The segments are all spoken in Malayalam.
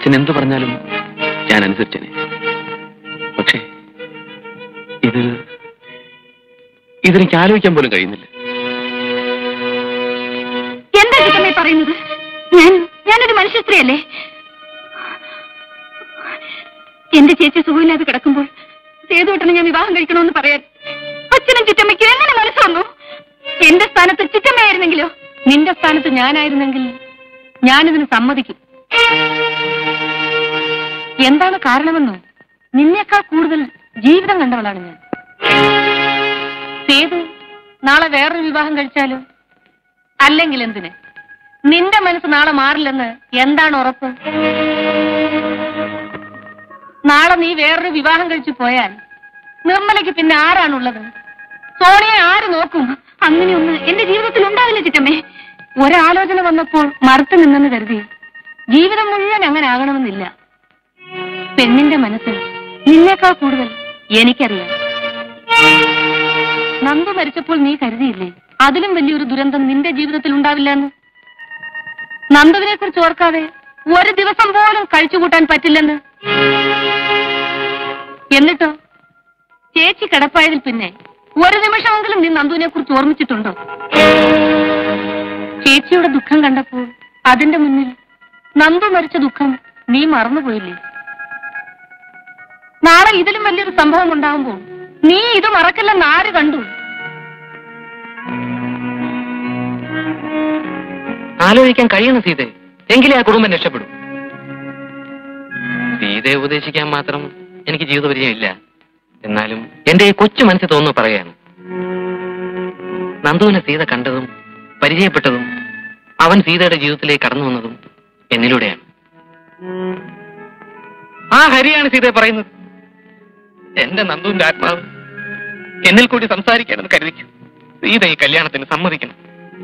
അച്ഛൻ എന്ത് പറഞ്ഞാലും ഞാൻ അനുസരിച്ചേനെ. പക്ഷേ ഇതെനിക്ക് ആലോചിക്കാൻ പോലും കഴിയുന്നില്ല. എന്താ ചിറ്റമ്മേ പറയുന്നത്? ഞാനൊരു മനുഷ്യ സ്ത്രീയല്ലേ? എന്റെ ചേച്ചി സുഖമില്ലാതെ കിടക്കുമ്പോൾ സേതുവേട്ടനെ ഞാൻ വിവാഹം കഴിക്കണമെന്ന് പറയാൻ അച്ഛനും ചിറ്റമ്മയ്ക്ക് എങ്ങനെ മനസ്സ് വന്നു? എന്റെ സ്ഥാനത്ത് ചിറ്റമ്മയായിരുന്നെങ്കിലോ? നിന്റെ സ്ഥാനത്ത് ഞാനായിരുന്നെങ്കിൽ ഞാനിതിന് സമ്മതിക്കും. എന്താണ് കാരണമെന്നോ? നിന്നേക്കാൾ കൂടുതൽ ജീവിതം കണ്ടവളാണ് ഞാൻ. സേതു നാളെ വേറൊരു വിവാഹം കഴിച്ചാലോ? അല്ലെങ്കിൽ എന്തിന്? നിന്റെ മനസ്സ് നാളെ മാറില്ലെന്ന് എന്താണ് ഉറപ്പ്? നാളെ നീ വേറൊരു വിവാഹം കഴിച്ചു പോയാൽ നിർമ്മലയ്ക്ക് പിന്നെ ആരാണുള്ളത്? സോണിയെ ആര് നോക്കും? അങ്ങനെയൊന്ന് എന്റെ ജീവിതത്തിൽ ഉണ്ടാവില്ല ചിറ്റമ്മേ. ഒരാലോചന വന്നപ്പോൾ മറുത്തു നിന്നെന്ന് കരുതി ജീവിതം മുഴുവൻ അങ്ങനെ ആകണമെന്നില്ല. പെണ്ണിന്റെ മനസ്സിൽ നിന്നേക്കാൾ കൂടുതൽ എനിക്കറിയാം. നന്ദു മരിച്ചപ്പോൾ നീ കരുതിയില്ലേ അതിലും വലിയൊരു ദുരന്തം നിന്റെ ജീവിതത്തിൽ ഉണ്ടാവില്ല എന്ന്? നന്ദുവിനെ കുറിച്ച് ഓർക്കാതെ ഒരു ദിവസം പോലും കഴിച്ചുകൂട്ടാൻ പറ്റില്ലെന്ന്. എന്നിട്ടോ ചേച്ചി കിടപ്പായതിൽ പിന്നെ ഒരു നിമിഷമെങ്കിലും നീ നന്ദുവിനെ കുറിച്ച് ഓർമ്മിച്ചിട്ടുണ്ടോ? ചേച്ചിയുടെ ദുഃഖം കണ്ടപ്പോൾ അതിന്റെ മുന്നിൽ നന്ദു മരിച്ച ദുഃഖം നീ മറന്നുപോയില്ലേ? നാളെ ഇതിലും വലിയൊരു സംഭവം ഉണ്ടാകുമ്പോൾ നീ ഇത് മറക്കില്ലെന്ന് ആര് കണ്ടു? ആലോചിക്കാൻ കഴിയണം സീതയെ, എങ്കിലേ ആ കുടുംബം രക്ഷപ്പെടും. സീതയെ ഉപദേശിക്കാൻ മാത്രം എനിക്ക് ജീവിത പരിചയമില്ല. എന്നാലും എന്റെ ഈ കൊച്ചു മനസ്സിൽ തോന്നുന്നു പറയാണ്. നന്ദുവിനെ സീത കണ്ടതും പരിചയപ്പെട്ടതും അവൻ സീതയുടെ ജീവിതത്തിലേക്ക് കടന്നു വന്നതും എന്നിലൂടെയാണ്. ആ ഹരിയാണ് സീതയെ പറയുന്നത്. എന്റെ നന്ദുവിന്റെ ആത്മാവ് എന്നിൽ കൂടി സംസാരിക്കാനെന്ന് കരുതിക്കും. സീത ഈ കല്യാണത്തിന് സമ്മതിക്കണം.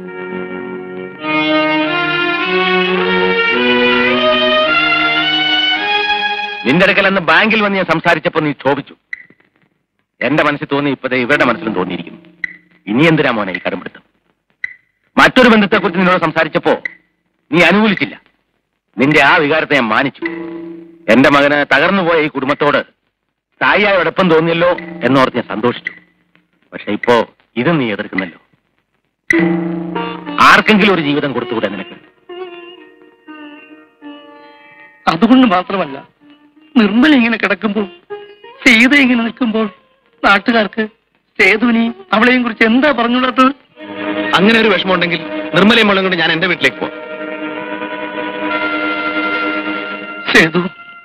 നിന്റെ അടുക്കൽ അന്ന് ബാങ്കിൽ വന്ന് ഞാൻ സംസാരിച്ചപ്പോ നീ ക്ഷോഭിച്ചു. എന്റെ മനസ്സിൽ തോന്നി, ഇപ്പതേ ഇവരുടെ മനസ്സിലും തോന്നിയിരിക്കുന്നു. ഇനി എന്തിനാ മോനെ ഈ കടമ്പിടുത്തം? മറ്റൊരു ബന്ധത്തെക്കുറിച്ച് നിന്നോട് സംസാരിച്ചപ്പോ നീ അനുകൂലിച്ചില്ല. നിന്റെ ആ വികാരത്തെ ഞാൻ മാനിച്ചു. എന്റെ മകന് തകർന്നുപോയ ഈ കുടുംബത്തോട് തായിയായ അടുപ്പം തോന്നിയല്ലോ എന്നോർത്ത് ഞാൻ സന്തോഷിച്ചു. പക്ഷെ ഇപ്പോ ഇതും നീ എതിർക്കുന്നല്ലോ. ആർക്കെങ്കിലും ഒരു ജീവിതം കൊടുത്തുകൂടെ നിനക്ക്? അതുകൊണ്ട് മാത്രമല്ല, നിർമ്മല ഇങ്ങനെ കിടക്കുമ്പോൾ, സീത ഇങ്ങനെ നിൽക്കുമ്പോൾ നാട്ടുകാർക്ക് സേതുവിനി അവളെയും കുറിച്ച് എന്താ പറഞ്ഞുകൂടാത്തത്? അങ്ങനെ ഒരു വിഷമമുണ്ടെങ്കിൽ നിർമ്മലയും മോളും കൊണ്ട് ഞാൻ എന്റെ വീട്ടിലേക്ക് പോവാം. സേതു,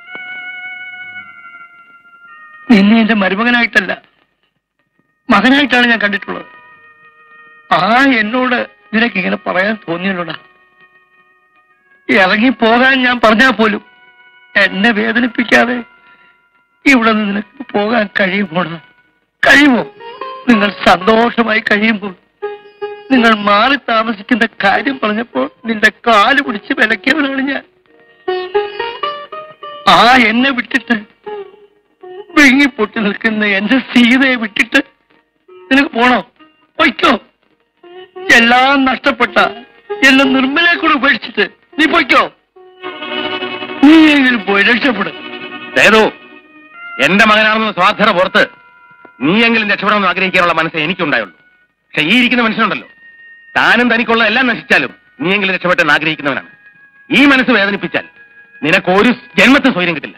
നിന്നെ എന്റെ മരുമകനായിട്ടല്ല മകനായിട്ടാണ് ഞാൻ കണ്ടിട്ടുള്ളത്. എന്നോട് നിനക്ക് ഇങ്ങനെ പറയാൻ തോന്നിയല്ലോടാ. ഇറങ്ങിപ്പോകാൻ ഞാൻ പറഞ്ഞാൽ പോലും എന്നെ വേദനിപ്പിക്കാതെ ഇവിടെ നിന്ന് നിനക്ക് പോകാൻ കഴിയുമോടാ? കഴിയുമോ? നിങ്ങൾ സന്തോഷമായി കഴിയുമ്പോൾ നിങ്ങൾ മാറി താമസിക്കുന്ന കാര്യം പറഞ്ഞപ്പോൾ നിന്റെ കാല് പിടിച്ച് വിലക്കിയവനാണ് ഞാൻ. എന്നെ വിട്ടിട്ട് വിങ്ങിപ്പൊട്ടി നിൽക്കുന്ന എന്റെ സീതയെ വിട്ടിട്ട് നിനക്ക് പോണോ? പൊയ്ക്കോ. എല്ലാം നഷ്ടപ്പെട്ട എന്നെ നിർമ്മലയെ കൂടെ ഉപേക്ഷിച്ചിട്ട് നീ പൊയ്ക്കോ. നീ എങ്കിലും പോയി രക്ഷപ്പെടും. സേതു, എന്റെ മകനാണെന്ന് സ്വാധീന പുറത്ത് നീയെങ്കിലും രക്ഷപ്പെടണമെന്ന് ആഗ്രഹിക്കാനുള്ള മനസ്സേ എനിക്കുണ്ടായുള്ളൂ. പക്ഷെ ഈ ഇരിക്കുന്ന മനുഷ്യനുണ്ടല്ലോ, താനും തനിക്കുള്ള എല്ലാം നശിച്ചാലും നീയെങ്കിലും രക്ഷപ്പെട്ടെന്ന് ആഗ്രഹിക്കുന്നവനാണ്. ഈ മനസ്സ് വേദനിപ്പിച്ചാൽ നിനക്ക് ഒരു ജന്മത്തെ സ്വൈര്യം കിട്ടില്ല.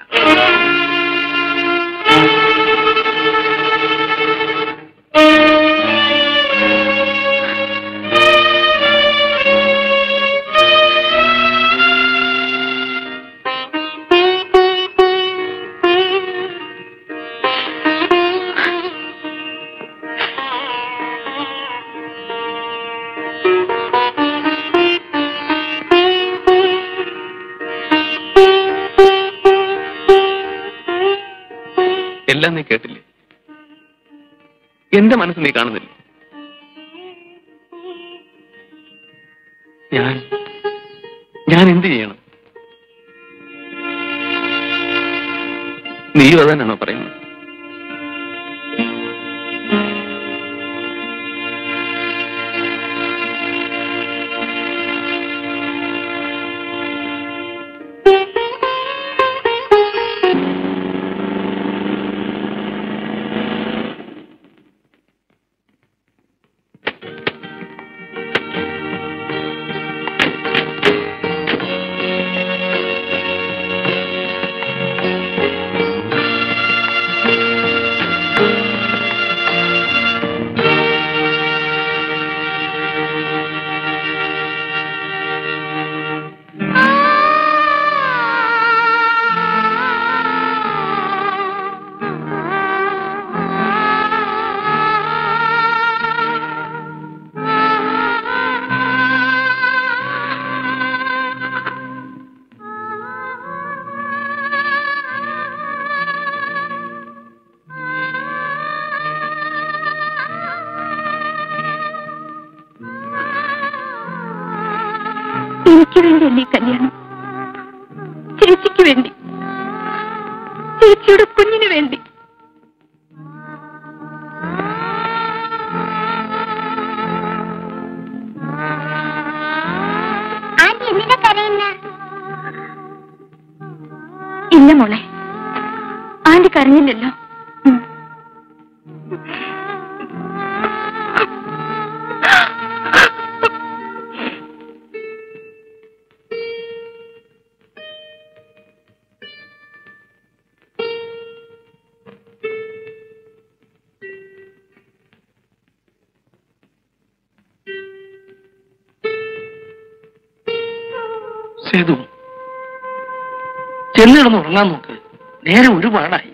എല്ലാം നീ കേട്ടില്ലേ? എന്റെ മനസ്സ് നീ കാണുന്നില്ല. ഞാൻ എന്ത് ചെയ്യണം? നീയും അതാണോ പറയുന്നത്? എനിക്ക് വേണ്ടിയല്ലേ ഈ കല്യാണം? ചേച്ചിക്ക് വേണ്ടി, ചേച്ചിയുടെ കുഞ്ഞിന് വേണ്ടി. ഇല്ല മോളെ, ആന്റി കരഞ്ഞില്ലല്ലോ. സേതു, ചെന്നിടന്ന് ഉറങ്ങാൻ നോക്ക്. നേരെ ഒരുപാടായി.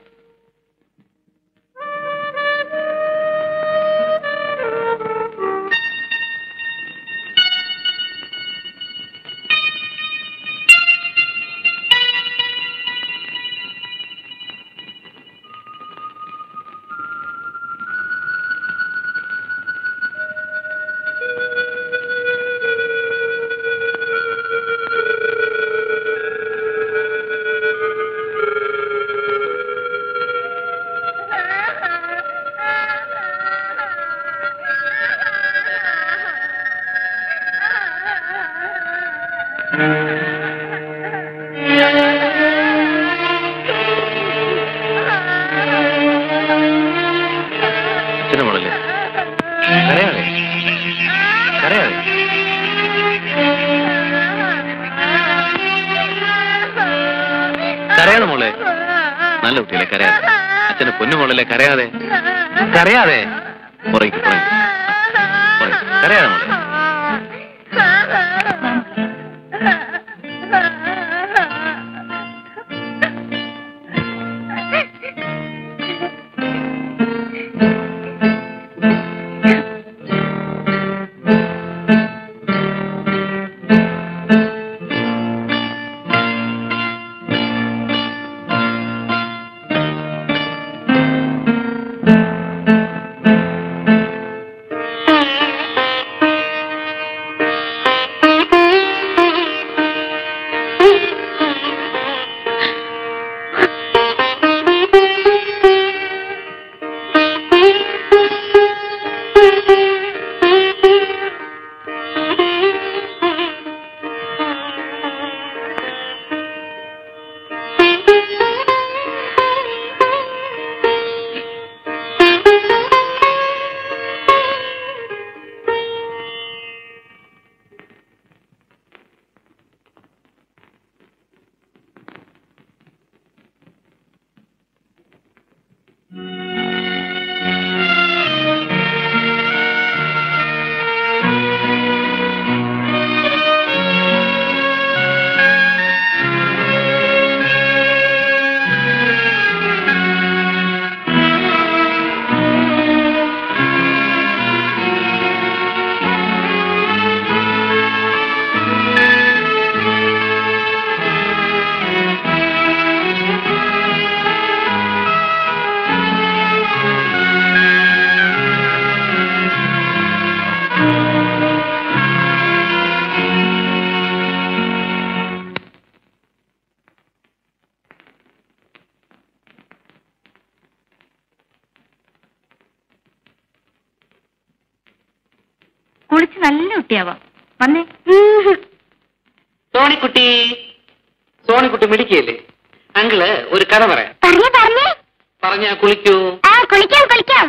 കരയാതെ മോളെ, നല്ല കുട്ടിയല്ലേ, കരയാതെ. അച്ഛന് പൊന്നു മോളല്ലേ, കരയാതെ കരയാതെ. കരയാതെ മോളെ. കുളിച്ച് നല്ല കുട്ടിയാവാം. വന്നേ. സോണിക്കുട്ടി, സോണിക്കുട്ടി മിടിക്കല്ലേ? അങ്കിള് ഒരു കഥ പറയാം. പറഞ്ഞാ കുളിക്കൂ. കുളിക്കാം.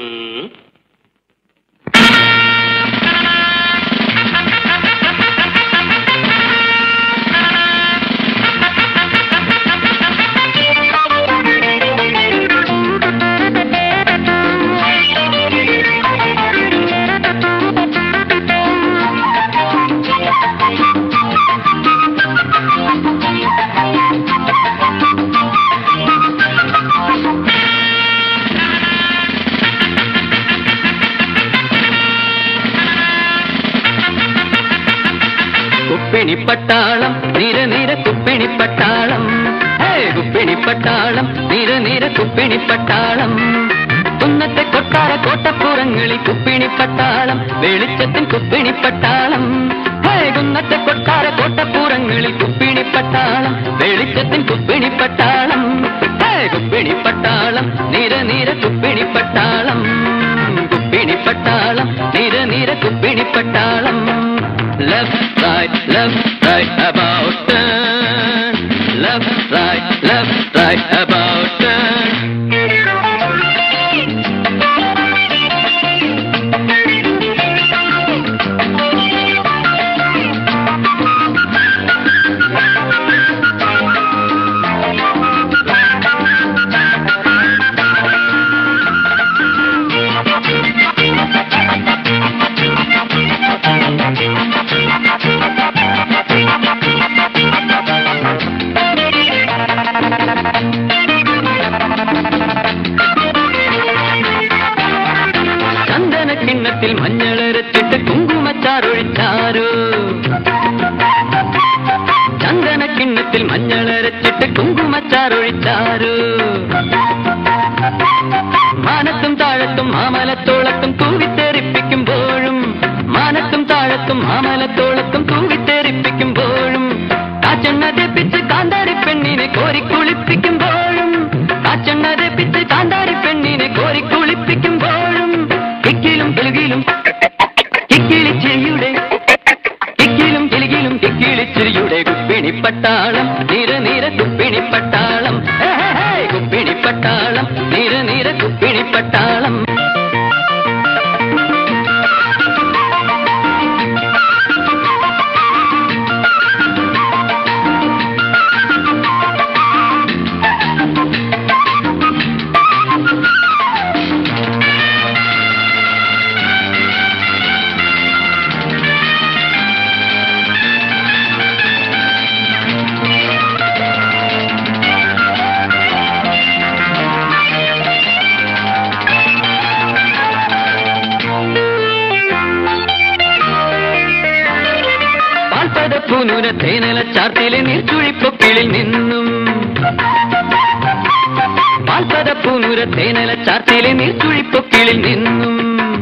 കുപ്പിണിപ്പട്ടാളം നിര നിര കുപ്പിണിപ്പട്ടാളം, കുപ്പിണിപ്പട്ടാളം നിര നിര കുപ്പിണിപ്പട്ടാളം. കുന്നത്തെ കൊട്ടാര കോട്ടപ്പുറങ്ങളിൽ കുപ്പിണിപ്പട്ടാളം, വെളിച്ചത്തിൻ കുപ്പിണിപ്പട്ടാളം. കുന്നത്തെ കൊട്ടാര കോട്ടപ്പൂരങ്ങളിൽ കുപ്പിണിപ്പട്ടാളം വെളിച്ചത്തിൻ കുപ്പിണിപ്പട്ടാളം കുപ്പിണിപ്പട്ടാളം നിര നിര കുപ്പിണിപ്പട്ടാളം കുപ്പിണിപ്പട്ടാളം നിര നിര കുപ്പിണിപ്പട്ടാളം left right about turn left right about turn കിണ്ണത്തിൽ മഞ്ഞളരച്ചിട്ട് കുങ്കുമച്ചാറൊഴിച്ചാരോ ചന്ദന കിണ്ണത്തിൽ മഞ്ഞളരച്ചിട്ട് കുങ്കുമച്ചാറൊഴിച്ചാരോ മാനത്തും താഴത്തും മാമലത്തോളത്തും തൂവിത്തേറിപ്പിക്കുമ്പോഴും മാനത്തും താഴത്തും മാമലത്തോളത്തും തൂവിത്തേറിപ്പിക്കുമ്പോഴും കാച്ചെണ്ണതെ പിച്ച് കാന്താരി പെണ്ണിനെ കോരിക്കുളിപ്പിക്കുമ്പോഴും കാച്ചെണ്ണതെ പിച്ച് കാന്താരി പെണ്ണിനെ കോരിക്കുളിപ്പിക്കുമ്പോഴും കിക്കിലും കിലുകിലും കിക്കിളിച്ചിരിയുടെ കിക്കിലും കിലുകിലും കിക്കിളിച്ചിരിയുടെ കുപ്പിണിപ്പട്ടാളം നിര നിര കുപ്പിണിപ്പട്ടാളം കുപ്പിണിപ്പട്ടാളം നിര നിര കുപ്പിണിപ്പട്ടാളം പൂനൂര തേനല ചാർത്തിലെ നീർച്ചുഴിപ്പൊക്കിളിൽ നിന്നും പാൽപ്പത പൂനൂര തേനല ചാർത്തിലെ നീർച്ചുഴിപ്പൊക്കിളിൽ നിന്നും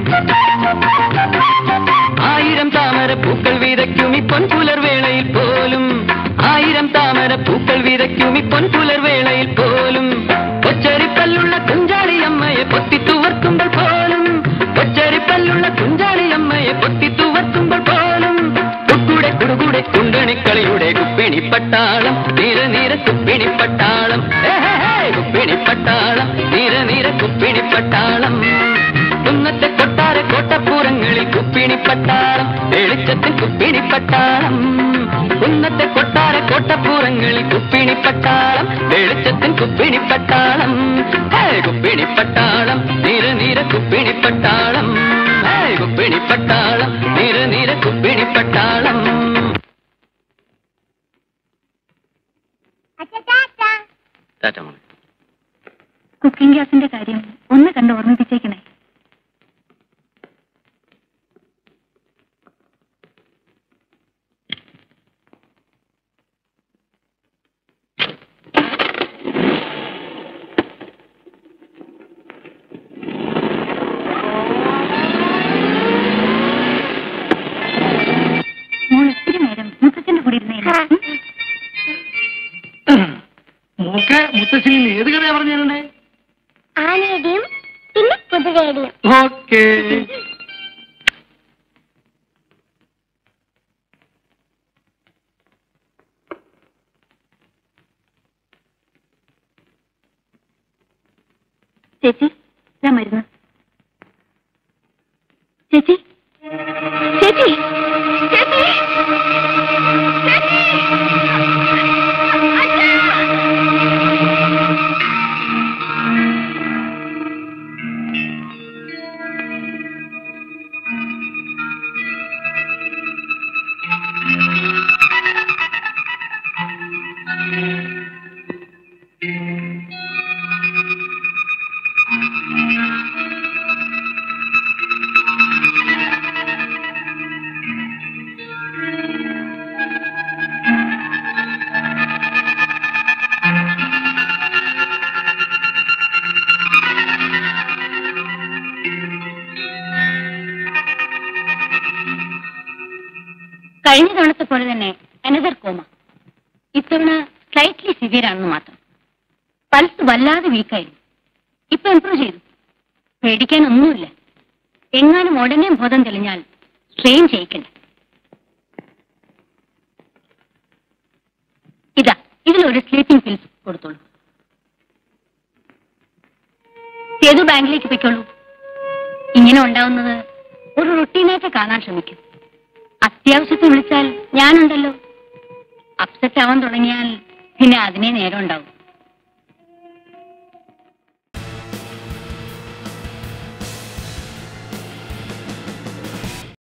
ആയിരം താമര പൂക്കൾ വിതയ്ക്കും ഈ പൊൻപുലർവേളയിൽ പോലും ആയിരം താമര പൂക്കൾ വിതയ്ക്കും ഈ പൊൻപുലർവേളയിൽ പോലും കൊച്ചരിപ്പല്ലുള്ള കുഞ്ചാളിയമ്മയെ പൊത്തിത്തുവർക്കുമ്പോൾ പോലും കൊച്ചരിപ്പല്ലുള്ള കുഞ്ചാളിയമ്മയെ പൊത്തിത്തുവർക്കുമ്പോൾ പോലും കുടുകൂടെ കുണ്ടണിക്കളിയുടെ കുപ്പിണിപ്പട്ടാളം നിര നിര കുപ്പിണിപ്പട്ടാളം കുപ്പിണിപ്പട്ടാളം നിര നിര കുപ്പിണിപ്പട്ടാളം കുന്നത്തെ കൊട്ടാര കോട്ടപ്പൂരങ്ങളിൽ കുപ്പിണിപ്പട്ടാളം വെളിച്ചത്തിൽ കുപ്പിണിപ്പട്ടാളം കുന്നത്തെ കൊട്ടാര കോട്ടപ്പൂരങ്ങളിൽ കുപ്പിണിപ്പട്ടാളം വെളിച്ചത്തിൽ കുപ്പിണിപ്പട്ടാളം കുപ്പിണിപ്പട്ടാളം നിര നിര കുപ്പിണിപ്പട്ടാളം കുപ്പിണിപ്പട്ടാളം നിര നിര കുപ്പിണിപ്പട്ടാളം കുക്കിംഗ് ഗ്യാസിന്റെ കാര്യം ഒന്ന് കണ്ട് ഓർമ്മിപ്പിച്ചേക്കണേ. മോൾ ഒത്തിരി നേരം മുത്തച്ഛന്റെ കൂടെ ഇരുന്നേ. മോക്കെ മുത്തശ്ശി ഏത് കഥയാ പറഞ്ഞേ? ആനയുടെയും പിന്നെ കുതിരയുടെയും. ഓക്കേ. ചേച്ചി ഞാൻ മരുന്ന്. ചേച്ചി ചേച്ചി ചേച്ചി കഴിഞ്ഞ തവണത്തെ പോലെ തന്നെ അനദർ കോമ. ഇത്തവണ സ്ലൈറ്റ്ലി സിവിയർ ആണെന്ന് മാത്രം. പൾസ് വല്ലാതെ വീക്കായിരുന്നു. ഇപ്പൊ ഇംപ്രൂവ് ചെയ്തു. പേടിക്കാനൊന്നുമില്ല. എങ്ങാനും ഉടനെ ബോധം തെളിഞ്ഞാൽ സ്ട്രെയിൻ ചെയ്യിക്കണ്ട. ഇതാ, ഇതിലൊരു സ്ലീപ്പിംഗ് പിൽസ് കൊടുത്തോളൂ. ഏതു ബാങ്കിലേക്ക് പൊയ്ക്കോളൂ. ഇങ്ങനെ ഉണ്ടാവുന്നത് ഒരു റുട്ടീനായിട്ട് കാണാൻ ശ്രമിക്കും. അത്യാവശ്യത്തിന് വിളിച്ചാൽ ഞാനുണ്ടല്ലോ. അപ്സെറ്റ് ആവാൻ തുടങ്ങിയാൽ പിന്നെ അതിനെ നേരം ഉണ്ടാവും.